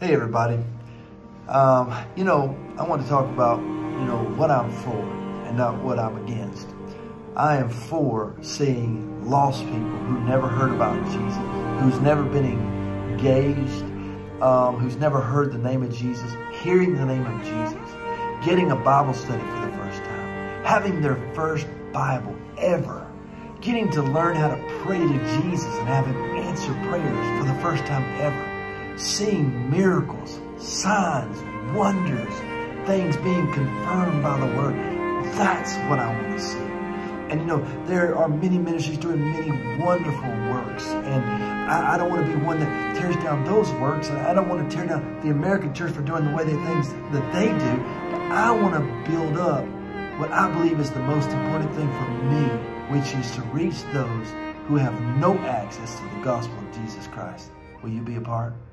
Hey everybody. I want to talk about, what I'm for and not what I'm against. I am for seeing lost people who never heard about Jesus, who's never been engaged, who's never heard the name of Jesus, hearing the name of Jesus, getting a Bible study for the first time, having their first Bible ever, getting to learn how to pray to Jesus and have Him answer prayers for the first time ever. Seeing miracles, signs, wonders, things being confirmed by the Word. That's what I want to see. And there are many ministries doing many wonderful works. And I don't want to be one that tears down those works. I don't want to tear down the American church for doing the way things that they do. But I want to build up what I believe is the most important thing for me, which is to reach those who have no access to the gospel of Jesus Christ. Will you be a part?